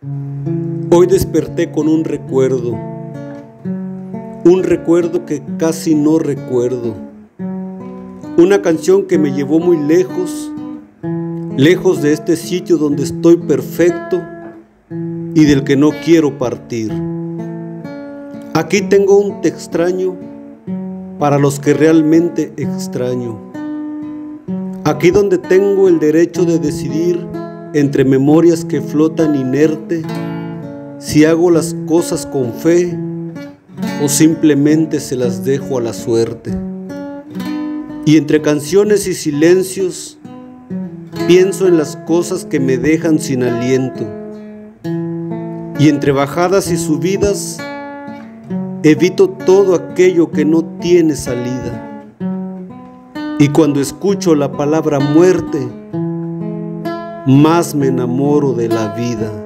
Hoy desperté con un recuerdo que casi no recuerdo, una canción que me llevó muy lejos, lejos de este sitio donde estoy perfecto y del que no quiero partir. Aquí tengo un te extraño para los que realmente extraño. Aquí donde tengo el derecho de decidir entre memorias que flotan inerte, si hago las cosas con fe o simplemente se las dejo a la suerte. Y entre canciones y silencios pienso en las cosas que me dejan sin aliento. Y entre bajadas y subidas evito todo aquello que no tiene salida. Y cuando escucho la palabra muerte, más me enamoro de la vida.